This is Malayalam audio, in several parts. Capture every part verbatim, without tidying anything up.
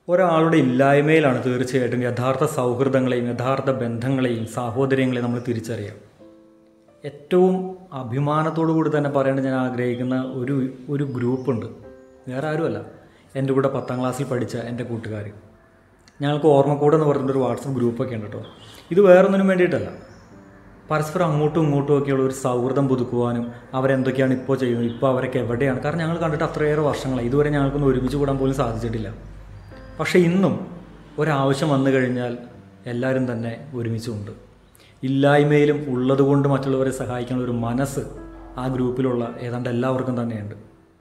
ഒരാളുടെ ഇല്ലായ്മയിലാണ് തീർച്ചയായിട്ടും യഥാർത്ഥ സൗഹൃദങ്ങളെയും യഥാർത്ഥ ബന്ധങ്ങളെയും സാഹോദര്യങ്ങളെയും നമ്മൾ തിരിച്ചറിയാം. ഏറ്റവും അഭിമാനത്തോടു കൂടി തന്നെ പറയേണ്ടത് ഞാൻ ആഗ്രഹിക്കുന്ന ഒരു ഒരു ഗ്രൂപ്പുണ്ട്. വേറെ ആരുമല്ല, എൻ്റെ കൂടെ പത്താം ക്ലാസ്സിൽ പഠിച്ച എൻ്റെ കൂട്ടുകാർ. ഞങ്ങൾക്ക് ഓർമ്മക്കൂടെ എന്ന് പറഞ്ഞിട്ടൊരു വാട്സപ്പ് ഗ്രൂപ്പൊക്കെ ഉണ്ട് കേട്ടോ. ഇത് വേറൊന്നിനും വേണ്ടിയിട്ടല്ല, പരസ്പരം അങ്ങോട്ടും ഇങ്ങോട്ടും ഒക്കെയുള്ള ഒരു സൗഹൃദം പുതുക്കുവാനും അവരെന്തൊക്കെയാണ് ഇപ്പോൾ ചെയ്യുന്നത്, ഇപ്പോൾ അവരൊക്കെ എവിടെയാണ്. കാരണം ഞങ്ങൾ കണ്ടിട്ട് അത്രയേറെ വർഷങ്ങളായി, ഇതുവരെ ഞങ്ങൾക്കൊന്നും ഒരുമിച്ച് കൂടാൻ പോലും സാധിച്ചിട്ടില്ല. പക്ഷേ ഇന്നും ഒരാവശ്യം വന്നു കഴിഞ്ഞാൽ എല്ലാവരും തന്നെ ഒരുമിച്ചുണ്ട്. ഇല്ലായ്മയിലും ഉള്ളതുകൊണ്ട് മറ്റുള്ളവരെ സഹായിക്കാനുള്ള ഒരു മനസ്സ് ആ ഗ്രൂപ്പിലുള്ള ഏതാണ്ട് എല്ലാവർക്കും തന്നെയുണ്ട്.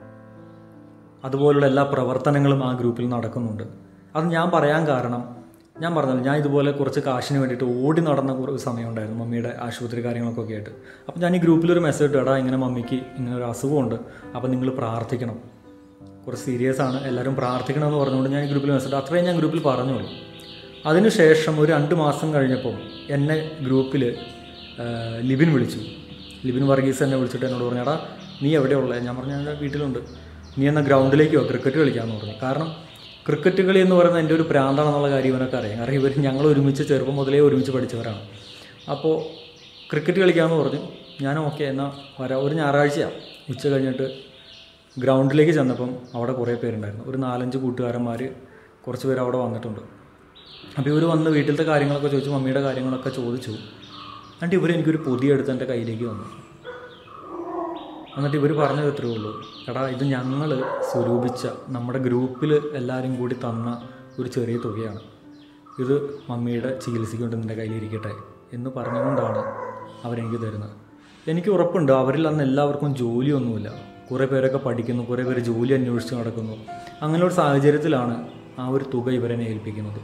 അതുപോലുള്ള എല്ലാ പ്രവർത്തനങ്ങളും ആ ഗ്രൂപ്പിൽ നടക്കുന്നുണ്ട്. അത് ഞാൻ പറയാൻ കാരണം, ഞാൻ പറഞ്ഞല്ലോ, ഞാൻ ഇതുപോലെ കുറച്ച് കാശിന് വേണ്ടിയിട്ട് ഓടി നടന്ന ഒരു സമയം ഉണ്ടായിരുന്നു, മമ്മിയുടെ ആശുപത്രി കാര്യങ്ങളൊക്കെ ആയിട്ട്. അപ്പോൾ ഞാൻ ഈ ഗ്രൂപ്പിലൊരു മെസ്സേജ് ഇട്ടു, എടാ ഇങ്ങനെ മമ്മിക്ക് ഇങ്ങനെ ഒരു അസുഖമുണ്ട്, അപ്പോൾ നിങ്ങൾ പ്രാർത്ഥിക്കണം, കുറച്ച് സീരിയസ് ആണ്, എല്ലാവരും പ്രാർത്ഥിക്കണം എന്ന് പറഞ്ഞുകൊണ്ട് ഞാൻ ഈ ഗ്രൂപ്പിൽ മെസ്സേജ് അത്രയും ഞാൻ ഗ്രൂപ്പിൽ പറഞ്ഞോളൂ. അതിനുശേഷം ഒരു രണ്ട് മാസം കഴിഞ്ഞപ്പം എന്നെ ഗ്രൂപ്പിൽ ലിബിൻ വിളിച്ചു. ലിബിൻ വർഗീസ് എന്നെ വിളിച്ചിട്ട് എന്നോട് പറഞ്ഞു, എടാ നീ എവിടെയുള്ളത്? ഞാൻ പറഞ്ഞു ഞാൻ വീട്ടിലുണ്ട്, നീ എന്നാൽ ഗ്രൗണ്ടിലേക്ക് പോ, ക്രിക്കറ്റ് കളിക്കാമെന്ന് പറഞ്ഞു. കാരണം ക്രിക്കറ്റ് കളി എന്ന് പറയുന്നത് എൻ്റെ ഒരു പ്രാന്താണെന്നുള്ള കാര്യം ഇവനൊക്കെ അറിയാം. കാരണം ഇവർ ഞങ്ങൾ ഒരുമിച്ച് ചെറുപ്പം മുതലേ ഒരുമിച്ച് പഠിച്ചവരാണ്. അപ്പോൾ ക്രിക്കറ്റ് കളിക്കാമെന്ന് പറഞ്ഞു. ഞാൻ ഓക്കെ എന്നാൽ വരാം. ഒരു ഞായറാഴ്ചയാണ് ഉച്ച കഴിഞ്ഞിട്ട് ഗ്രൗണ്ടിലേക്ക് ചെന്നപ്പം അവിടെ കുറേ പേരുണ്ടായിരുന്നു. ഒരു നാലഞ്ച് കൂട്ടുകാരന്മാർ കുറച്ച് പേര് അവിടെ വന്നിട്ടുണ്ട്. അപ്പോൾ ഇവർ വന്ന് വീട്ടിലത്തെ കാര്യങ്ങളൊക്കെ ചോദിച്ചു, മമ്മിയുടെ കാര്യങ്ങളൊക്കെ ചോദിച്ചു. എന്നിട്ട് ഇവർ എനിക്കൊരു പൊതി എടുത്ത് എൻ്റെ കയ്യിലേക്ക് വന്നു. എന്നിട്ട് ഇവർ പറഞ്ഞത് ഇത്രയേ ഉള്ളൂ, എടാ ഇത് ഞങ്ങൾ സ്വരൂപിച്ച നമ്മുടെ ഗ്രൂപ്പിൽ എല്ലാവരും കൂടി തന്ന ഒരു ചെറിയ തുകയാണ്, ഇത് മമ്മിയുടെ ചികിത്സയ്ക്ക് കൊണ്ട് നിൻ്റെ കയ്യിലിരിക്കട്ടെ എന്ന് പറഞ്ഞുകൊണ്ടാണ് അവരെനിക്ക് തരുന്നത്. എനിക്ക് ഉറപ്പുണ്ട് അവരിൽ അന്ന് എല്ലാവർക്കും ജോലിയൊന്നുമില്ല, കുറേ പേരൊക്കെ പഠിക്കുന്നു, കുറേ പേര് ജോലി അന്വേഷിച്ച് നടക്കുന്നു. അങ്ങനെ ഒരു സാഹചര്യത്തിലാണ് ആ ഒരു തുക ഇവരെന്നെ ഏൽപ്പിക്കുന്നത്.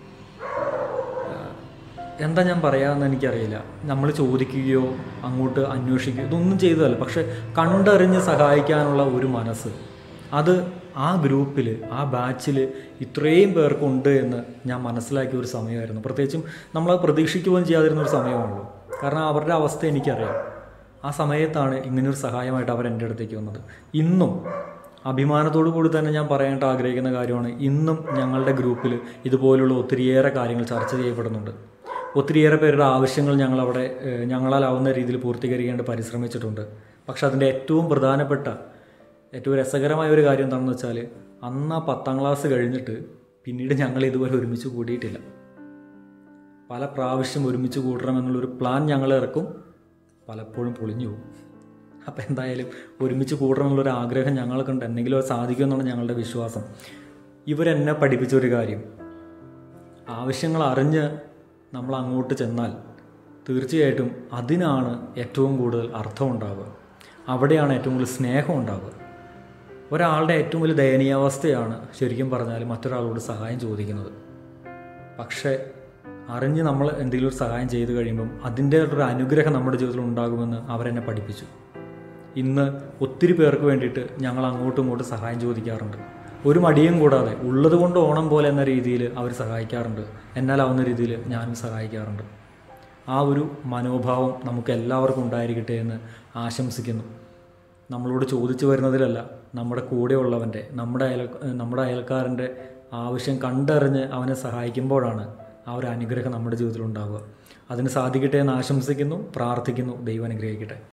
എന്താ ഞാൻ പറയാമെന്ന് എനിക്കറിയില്ല. നമ്മൾ ചോദിക്കുകയോ അങ്ങോട്ട് അന്വേഷിക്കുകയോ ഇതൊന്നും ചെയ്തതല്ല. പക്ഷെ കണ്ടറിഞ്ഞ് സഹായിക്കാനുള്ള ഒരു മനസ്സ്, അത് ആ ഗ്രൂപ്പിൽ ആ ബാച്ചിൽ ഇത്രയും പേർക്കുണ്ട് എന്ന് ഞാൻ മനസ്സിലാക്കിയ ഒരു സമയമായിരുന്നു. പ്രത്യേകിച്ചും നമ്മളത് പ്രതീക്ഷിക്കുകയും ചെയ്യാതിരുന്നൊരു സമയമാണല്ലോ. കാരണം അവരുടെ അവസ്ഥ എനിക്കറിയാം. ആ സമയത്താണ് ഇങ്ങനൊരു സഹായമായിട്ട് അവർ എൻ്റെ അടുത്തേക്ക് വന്നത്. ഇന്നും അഭിമാനത്തോടു കൂടി തന്നെ ഞാൻ പറയാനായിട്ട് ആഗ്രഹിക്കുന്ന കാര്യമാണ്, ഇന്നും ഞങ്ങളുടെ ഗ്രൂപ്പിൽ ഇതുപോലുള്ള ഒത്തിരിയേറെ കാര്യങ്ങൾ ചർച്ച ചെയ്യപ്പെടുന്നുണ്ട്. ഒത്തിരിയേറെ പേരുടെ ആവശ്യങ്ങൾ ഞങ്ങളവിടെ ഞങ്ങളാലാവുന്ന രീതിയിൽ പൂർത്തീകരിക്കേണ്ടി പരിശ്രമിച്ചിട്ടുണ്ട്. പക്ഷെ അതിൻ്റെ ഏറ്റവും പ്രധാനപ്പെട്ട ഏറ്റവും രസകരമായ ഒരു കാര്യം എന്താണെന്ന് വെച്ചാൽ, അന്ന് ആ പത്താം ക്ലാസ് കഴിഞ്ഞിട്ട് പിന്നീട് ഞങ്ങൾ ഇതുവരെ ഒരുമിച്ച് കൂടിയിട്ടില്ല. പല പ്രാവശ്യം ഒരുമിച്ച് കൂടണമെന്നുള്ളൊരു പ്ലാൻ ഞങ്ങൾ ഇറക്കും, പലപ്പോഴും പൊളിഞ്ഞു പോകും. അപ്പോൾ എന്തായാലും ഒരുമിച്ച് കൂടണമെന്നുള്ളൊരു ആഗ്രഹം ഞങ്ങൾക്കുണ്ട്, എന്തെങ്കിലും അത് സാധിക്കുമെന്നാണ് ഞങ്ങളുടെ വിശ്വാസം. ഇവരെന്നെ പഠിപ്പിച്ചൊരു കാര്യം, ആവശ്യങ്ങൾ അറിഞ്ഞ് നമ്മൾ അങ്ങോട്ട് ചെന്നാൽ തീർച്ചയായിട്ടും അതിനാണ് ഏറ്റവും കൂടുതൽ അർത്ഥമുണ്ടാവുക, അവിടെയാണ് ഏറ്റവും കൂടുതൽ സ്നേഹം ഉണ്ടാവുക. ഒരാളുടെ ഏറ്റവും വലിയ ദയനീയാവസ്ഥയാണ് ശരിക്കും പറഞ്ഞാൽ മറ്റൊരാളോട് സഹായം ചോദിക്കുന്നത്. പക്ഷേ അറിഞ്ഞ് നമ്മൾ എന്തെങ്കിലും ഒരു സഹായം ചെയ്ത് കഴിയുമ്പം അതിൻ്റെ ഒരു അനുഗ്രഹം നമ്മുടെ ജീവിതത്തിൽ ഉണ്ടാകുമെന്ന് അവരെന്നെ പഠിപ്പിച്ചു. ഇന്ന് ഒത്തിരി പേർക്ക് വേണ്ടിയിട്ട് ഞങ്ങൾ അങ്ങോട്ടും ഇങ്ങോട്ടും സഹായം ചോദിക്കാറുണ്ട്. ഒരു മടിയും കൂടാതെ ഉള്ളത് കൊണ്ട് ഓണം പോലെ എന്ന രീതിയിൽ അവർ സഹായിക്കാറുണ്ട്. എന്നാലാവുന്ന രീതിയിൽ ഞാനും സഹായിക്കാറുണ്ട്. ആ ഒരു മനോഭാവം നമുക്ക് എല്ലാവർക്കും ഉണ്ടായിരിക്കട്ടെ എന്ന് ആശംസിക്കുന്നു. നമ്മളോട് ചോദിച്ചു വരുന്നതിലല്ല, നമ്മുടെ കൂടെയുള്ളവൻ്റെ, നമ്മുടെ അയൽ നമ്മുടെ അയൽക്കാരൻ്റെ ആവശ്യം കണ്ടറിഞ്ഞ് അവനെ സഹായിക്കുമ്പോഴാണ് ആ ഒരു അനുഗ്രഹം നമ്മുടെ ജീവിതത്തിൽ ഉണ്ടാവുക. അതിന് സാധിക്കട്ടെ എന്ന് ആശംസിക്കുന്നു, പ്രാർത്ഥിക്കുന്നു. ദൈവം അനുഗ്രഹിക്കട്ടെ.